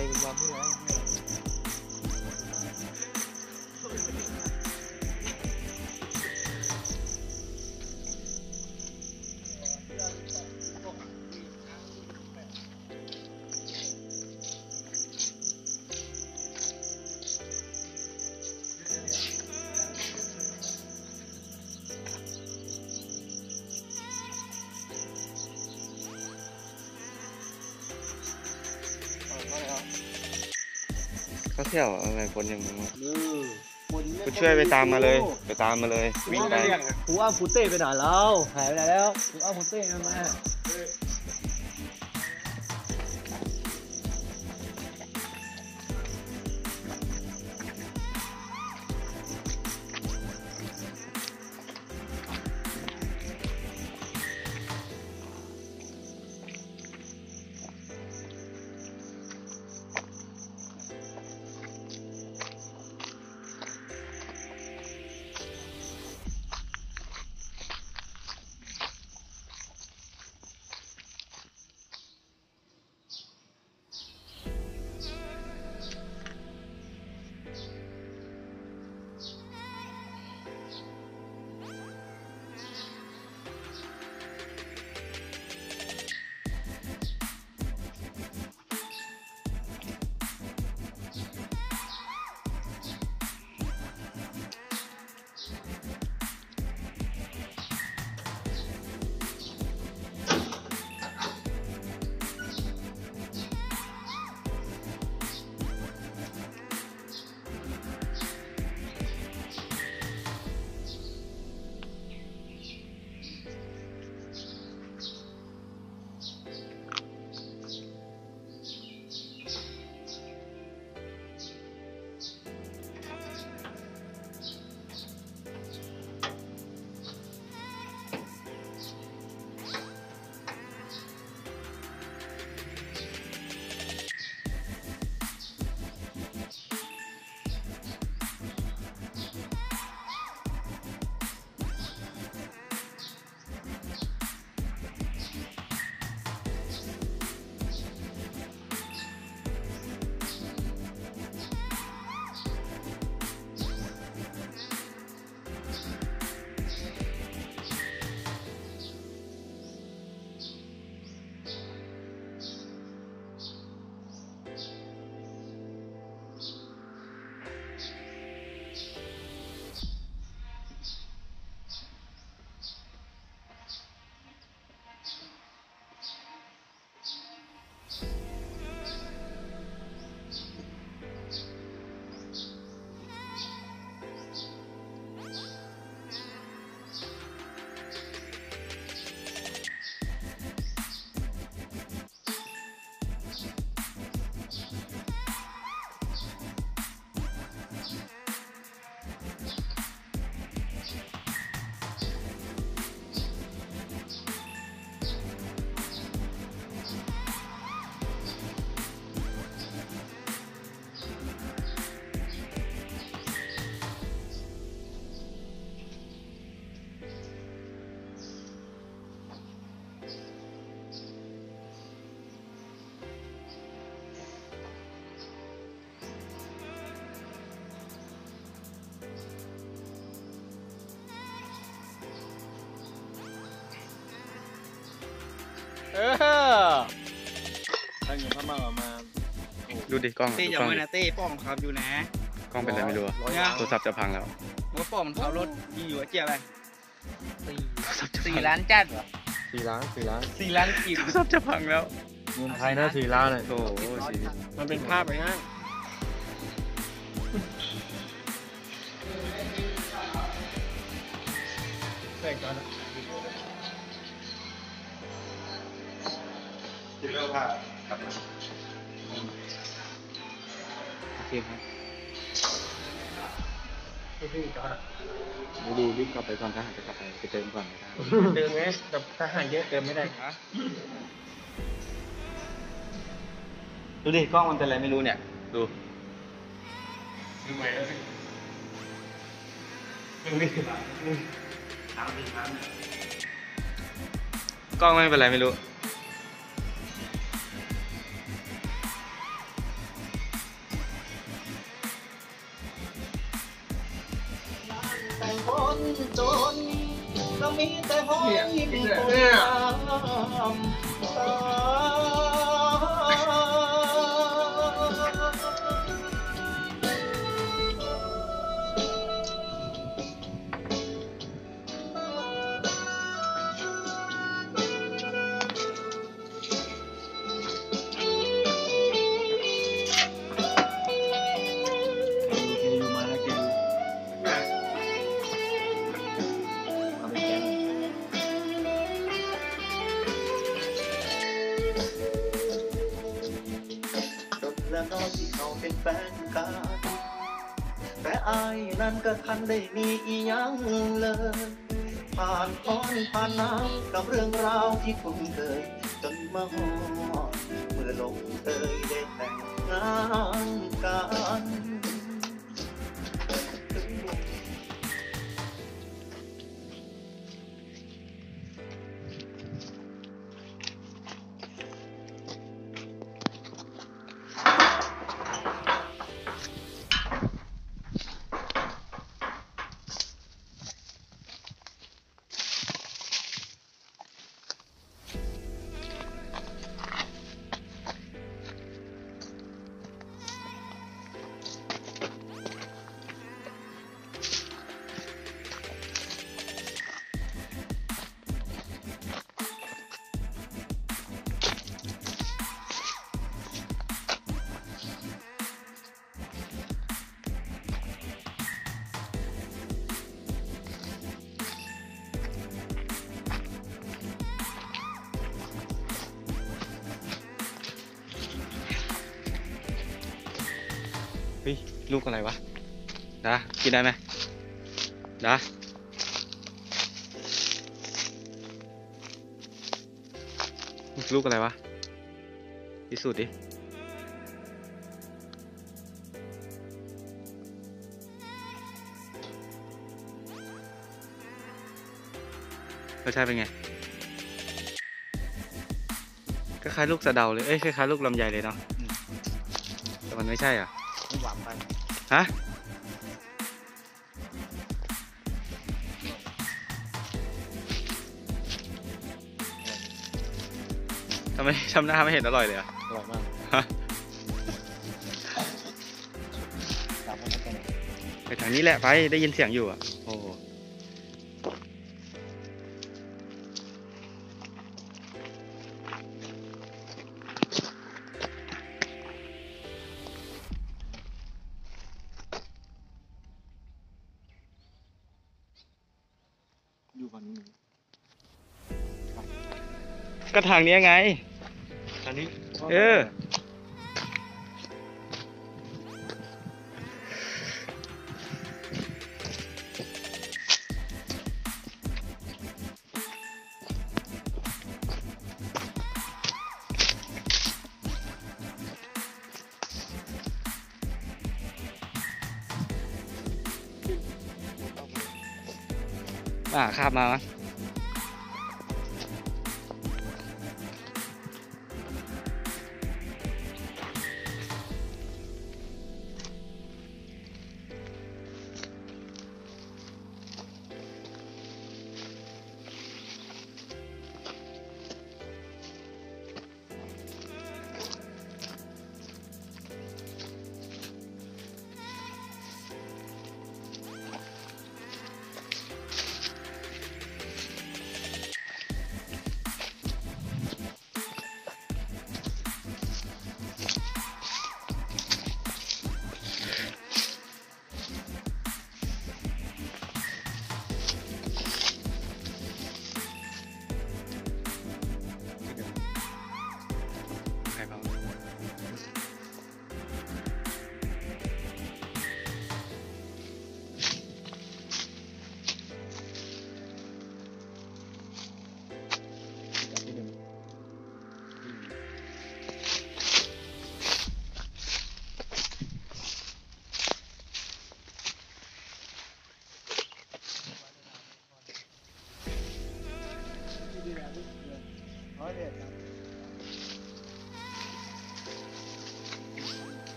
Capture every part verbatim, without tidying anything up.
เลยยอมที่แล้วเขาเที่ยวอะไรคนอย่างนี้กูช่วยไปตามมาเลยไปตามมาเลยวิ่งไปกูเอาฟูเต้ไปไหนแล้วหายไปไหนแล้วกูเอาฟูเต้มาเออตั้งอยู่พม่าออกมาดูดิกล้องเต้อย่ามานะเต้ป้อมขับอยู่นะกล้องเป็นอะไรไม่รู้โทรศัพท์จะพังแล้วว่าป้อมขับรถยิงอยู่เจี๊ยบอะไรสี่ล้านจัดเหรอสี่ล้านสี่ล้านสี่ล้านกีบโทรศัพท์จะพังแล้วเงินไทยนะสี่ล้านเลยโอ้โหชีวิตมันเป็นภาพไปนะแปลกจังจิบเล่าผ้ากลับมาโอเคครับดูดูรีบกลับไปก่อนถ้าหากจะกลับไปไปเติมก่อนนะครับเติมไงแต่ถ้าหากเยอะเติมไม่ได้ครับดูดิกล้องมันเป็นอะไรไม่รู้เนี่ยดูดูใหม่แล้วสิดูดิถามดิถามกล้องไม่เป็นไรไม่รู้คนจนก็มีแต่ห้อยมีคนตามตาแล้วน้องที่เขาเป็นแฟนกันแต่อายนั้นก็ทันได้มีอีหยังเลยผ่านพ้นผ่านน้ำกับเรื่องราวที่คุ้นเคยจนมาฮอดเมื่อลงเอยได้แต่งงานกันเฮ้ยลูกอะไรวะดากินได้ไหมดาลูกอะไรวะพิสูจน์ดิรสชาติเป็นไงคล้ายๆลูกสะเดาเลยเอ้ยคล้ายๆลูกลำไยเลยเนาะแต่มันไม่ใช่อ่ะหวานไปฮะทำไมทำหน้าไม่เห็นอร่อยเลยอ่ะอร่อยมากไปทางนี้แหละไปได้ยินเสียงอยู่อ่ะโอ้ก็ทางนี้ไงทางนี้เอออ่าข้ามมามั้ย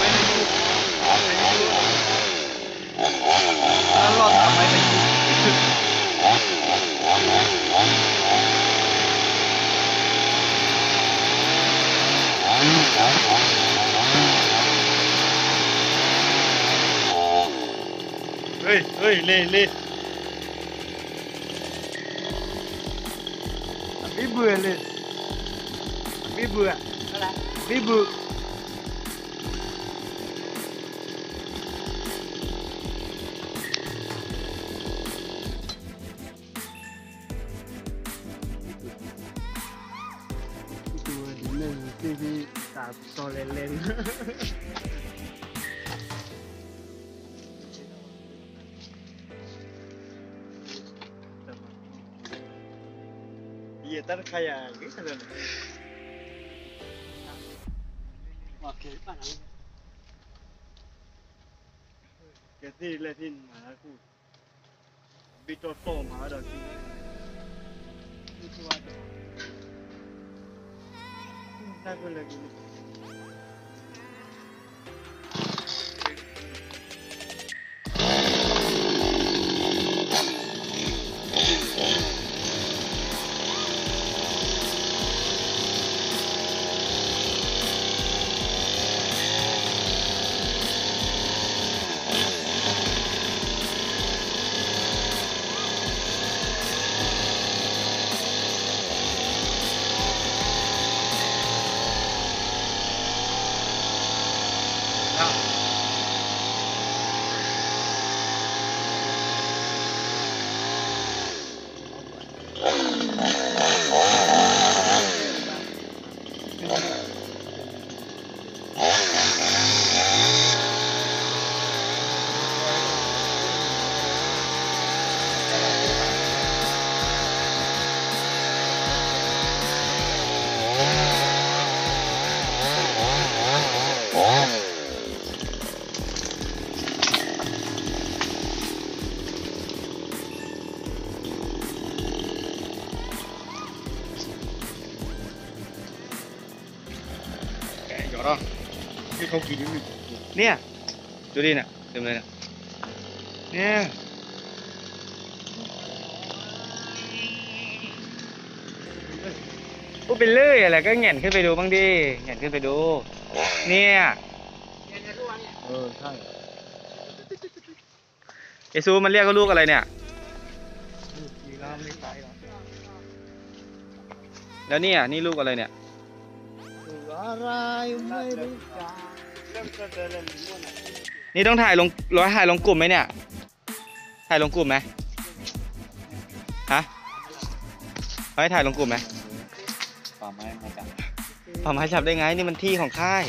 ไม่ได้ดูแล้วรอดทำไมไม่ดูเฮ้ยเฮ้ยเล่เล่ไม่เบื่อเลยไม่เบื่ออะไรไม่เบื่อตัวหนึ่งที่ที่ตาโซเลนเลนIya, ntar kayak gitu kan. Oke, mana? Kasi lesin mana aku. Bitoto mana sih? Itu ada. Aku lagi.ที่เขากินเนี่ยดูดิเนี่ยเต็มเลยเนี่ยเนี่ยพูดไปเรื่อยอะไรก็แหง่นขึ้นไปดูบ้างดิแหง่นขึ้นไปดูเนี่ยเออใช่ไอซูมันเรียกว่าลูกอะไรเนี่ยแล้วเนี่ยนี่ลูกอะไรเนี่ยอะไรไม่รู้จักนี่ต้องถ่ายลงร้อยถ่ายลงกลุ่มไหมเนี่ยถ่ายลงกลุ่มไหมฮะไว้ถ่ายลงกลุ่มไหมป่าไม้มาจับป่าไม้จับได้ไงนี่มันที่ของค่าย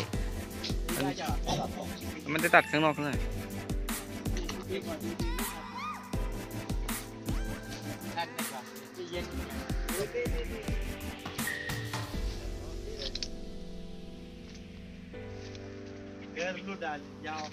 มันมันจะตัดข้างนอกข้างในเกินรูดด่านยาว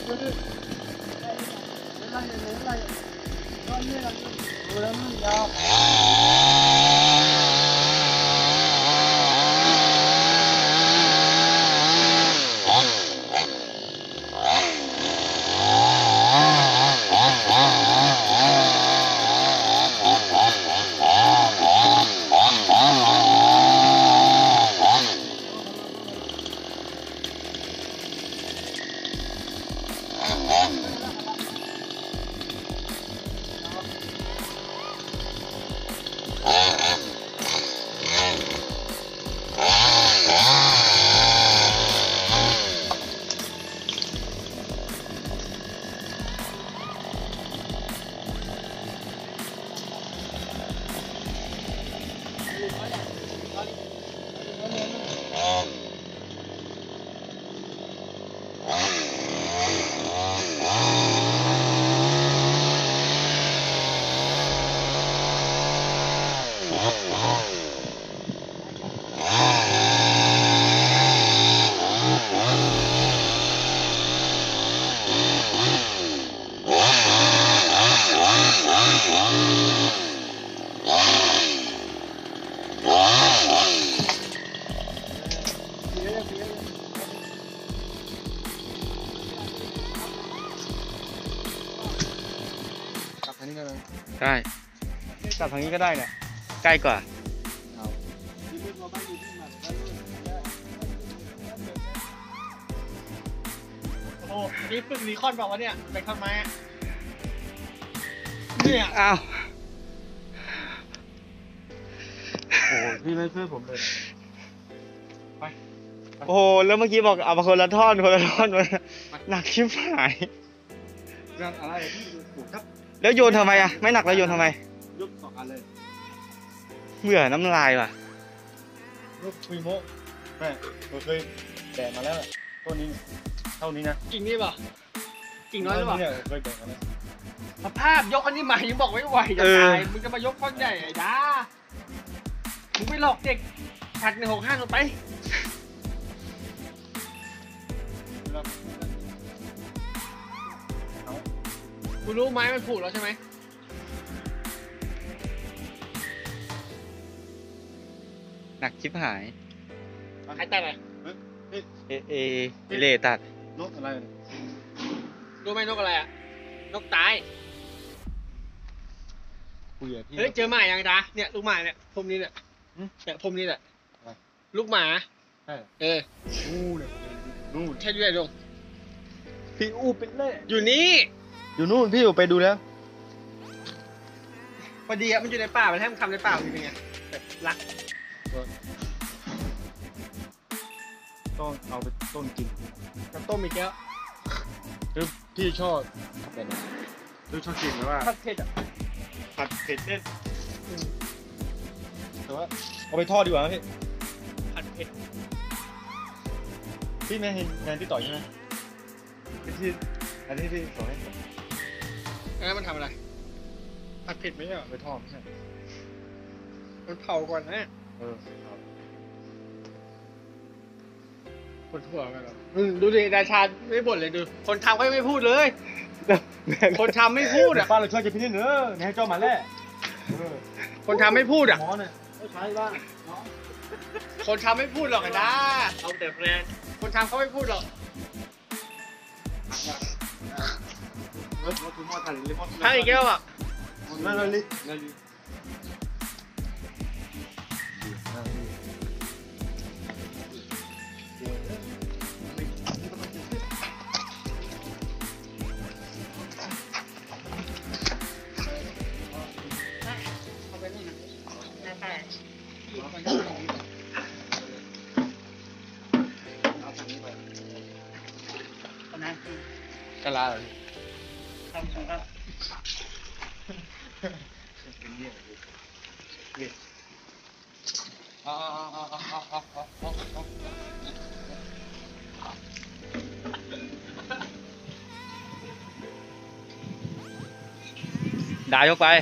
ได้กลับทางนี้ก็ได้เนี่ยใกล้กว่าโอ้นี่ฝึกรีคอนบอกว่าเนี่ยเป็นคอนไม้อะเนี่ยอ้าวโอ้พี่ไม่ช่วยผมเลยโอ้โหแล้วเมื่อกี้บอกเอามาคนละท่อนคนละท่อนมาหนักชิบหายเรื่องอะไรพี่ผมครับแล้วโยนทำไมอะไม่หนักแล้วโยนทำไมยกสองอันเลยเบื่อน้ำลายว่ะลูกคุยโมแม่ผมเคยแบกมาแล้วต้นนี้เท่านี้นะกิ่งนี่เปล่ากิ่งน้อยหรือเปล่าเนี่ยผมเคยแบกมาแล้วสภาพยกอันนี้ใหม่ยังบอกไม่ไหวจะตายมึงจะมายกท่อนใหญ่ไอ้ด้ามึงไม่หลอกเด็กผัดหนึ่งหกห้าลงไปคุณรู้ไหมมันผูกแล้วใช่ไหมหนักชิบหายใครตัดอ่ะเอเอเอเล่ตัดนกอะไรรู้ไหมนกอะไรอ่ะนกตายคุยกับพี่เฮ้ยเจอหมายังจ้าเนี่ยลูกหมาเนี่ยพรมนี้เนี่ยเนี่ยพรมนี้แหละลูกหมาใช่เออนู่นเลยนู่นใช่ด้วยดงพี่อู้เป็นเล่อยู่นี่อยู่นู่นพี่อยู่ไปดูแล้วพอดีอะมันอยู่ในป่ามันให้มันคำในป่ามันเป็นไงแบบรักต้องเอาไปต้นกินกับต้มอีกแล้วคือพี่ชอบเป็นพี่ชอบกินไหมว่าผัดเผ็ดอ่ะผัดเผ็ดเล่นแต่ว่าเอาไปทอดดีกว่าไหมพี่ผัดเผ็ดพี่แม่เห็นงานที่ต่อยใช่ไหมที่อันนี้ที่สอนให้ผมแล้วมันทำอะไรผัดเผ็ดไม่ใช่เหรอไปทอดไม่ใช่มันเผาก่อนนะเออครับคนทั่วไปแล้วอืมดูดิดาชาไม่บ่นเลยดูคนทำก็ไม่พูดเลย คนทำไม่พูดอ่ะป้าเราช่วยจะพี่นี่เนอะในให้เจ้ามาแล่เออคนทำไม่พูดอ่ะหมอเนี่ยไม่ใช่บ้างคนทำไม่พูดหรอกไอ้ด้าเอาแต่แรงคนทำเขาไม่พูดหรอกเออเราคือมอถ่ายเลยมอถ้าอีกแก้วอ่ะนั่นเลยนั่นเลยเอาไปนี่นะหน้าแตกเอาไปนี่ไปเอาน้ำกินกะลาเหรอทำของเราอ๋ออ๋ออ๋ออ๋ออ๋ออ๋ออ๋อด่ายกไป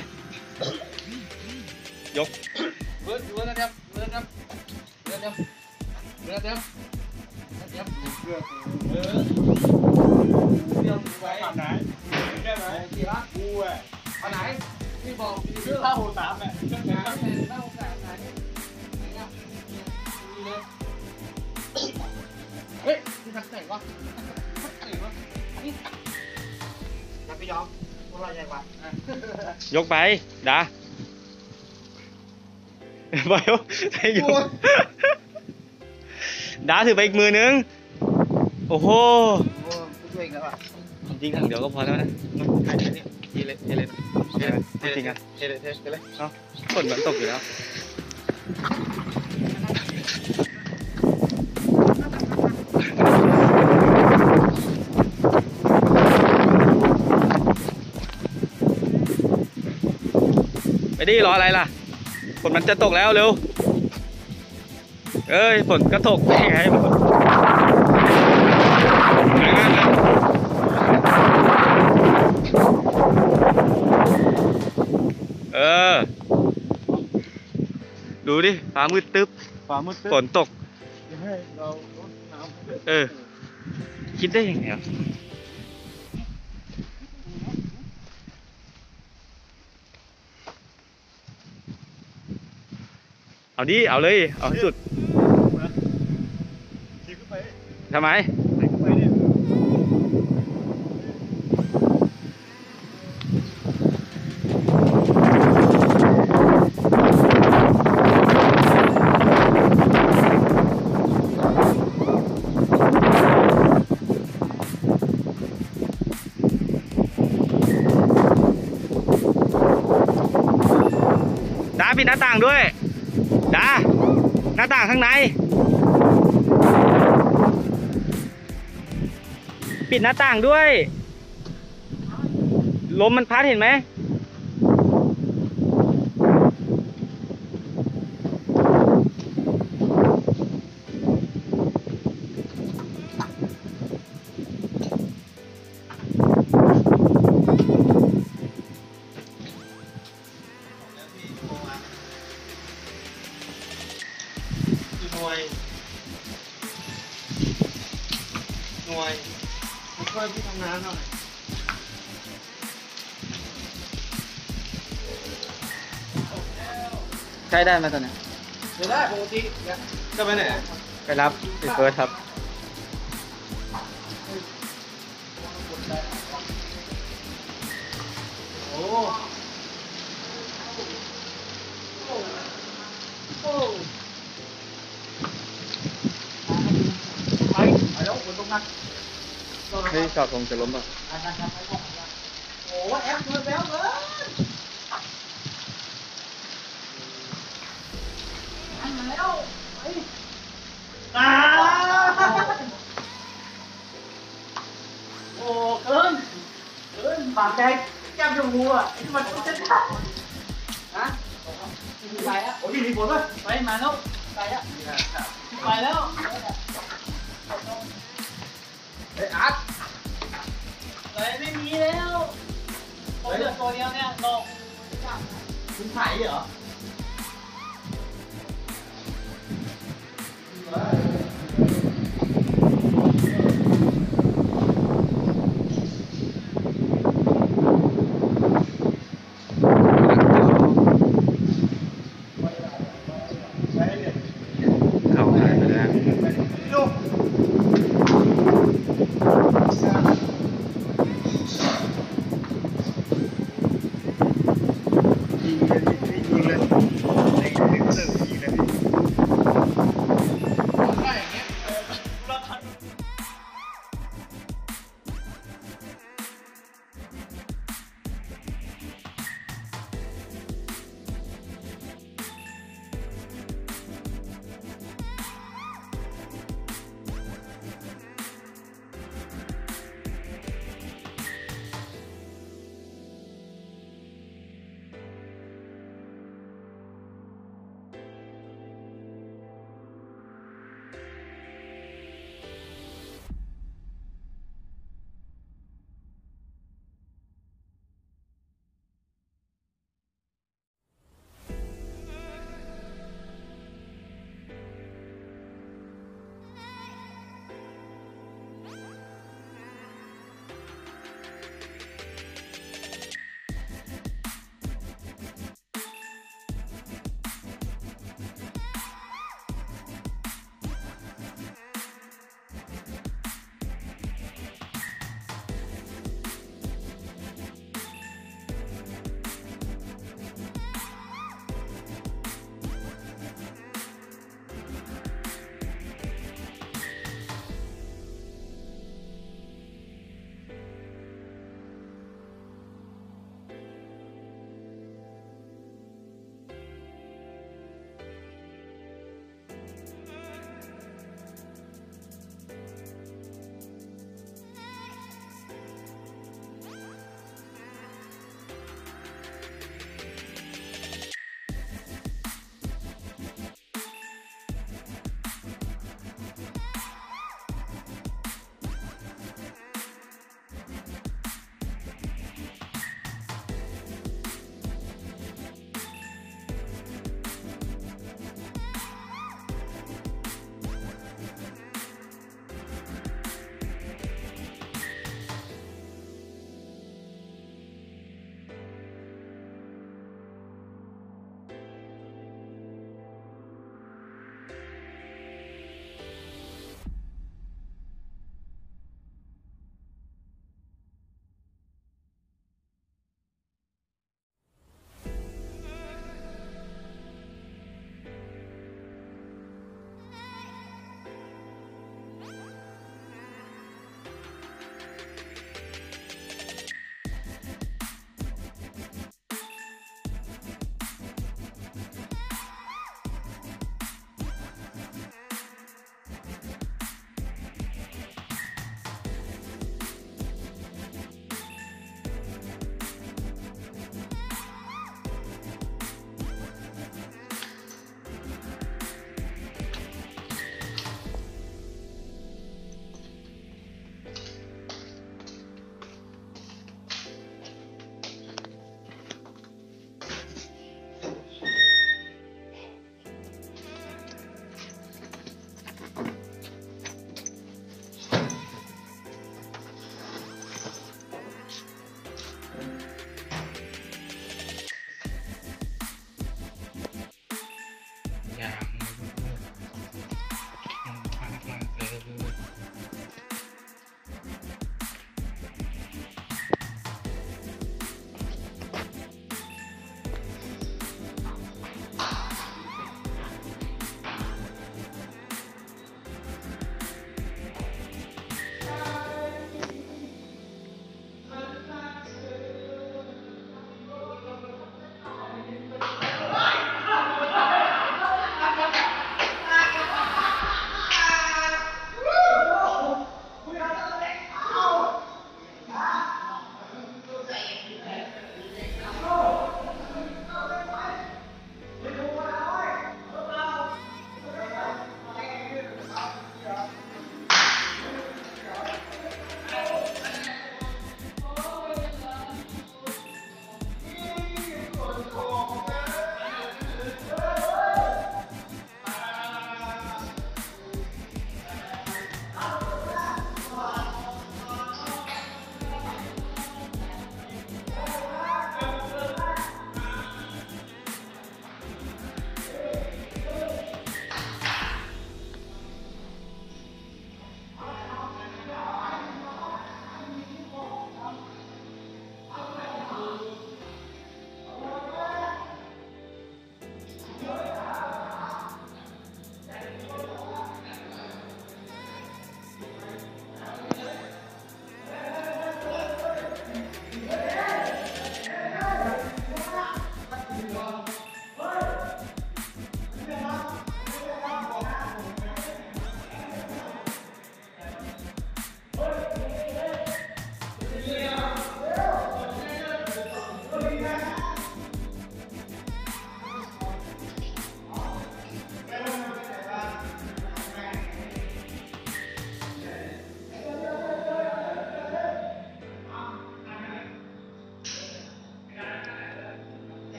ยกเบิร์ดเบิร์ดนะครับเบิร์ดนะครับเบิร์ดนะครับเบิร์ดนะครับเบิร์ดนะครับเบิร์ดเบิร์ดไปฝั่งไหนใช่ไหมที่รักกูอ่ะฝั่งไหนที่บอกชื่อข้าวหูสามอ่ะข้าวหูสามไหนเฮ้ยที่ทักไหนวะไหนวะนี่จะไปยอมเท่าไรยังวะยกไปดาไปยกให้ยกดาถือไปอีกมือนึงโอ้โหช่วยกันป่ะจริงๆถังเดียวก็พอแล้วนะใครนี่เทเลยเทเลยจริงๆอ่ะเทเลยเทเลยเนาะฝนมันตกอยู่แล้วไปดิรออะไรล่ะฝนมันจะตกแล้วเร็วเอ้ยฝนก็ตกได้ไงเออดูดิฟ้ามืดตึ๊บฟ้ามืดฝนตกให้เราน้ำเออคิดได้ยังไงวะเอาดิเอาเลยเอาให้สุดขี่ขึ้นไปทำไมขี่ขึ้นไปเนี่ยดาปิดหน้าต่างด้วยดาหน้าต่างข้างในปิดหน้าต่างด้วยลมมันพัดเห็นไหมหน่วยหน่วยมาช่วยพี่ทำงานหน่อยใช้ได้ไหมตอนนี้เดี๋ยวได้ปกติเนี่ยจะไปไหนไปรับพี่เฟิร์สครับโอ้โอ้ไปไปแล้วฝนตกหนักเฮ้ยจอดลงจะล้มป่ะโอ้แอปเปิดแล้วเลยอันมาแล้วไปอ่าโอ้เกินเกินปากแดงแก้มจมูกอ่ะไอ้มันต้องเส้นทางฮะไปแล้วโอ้ยมีฝนด้วยไปมาแล้วไปแล้วไปแล้วเฮ้ยอาร์ตเลยไม่มีแล้วตัวเดียวตัวเดียวเนี่ยโลกคุณไผ่เหรอ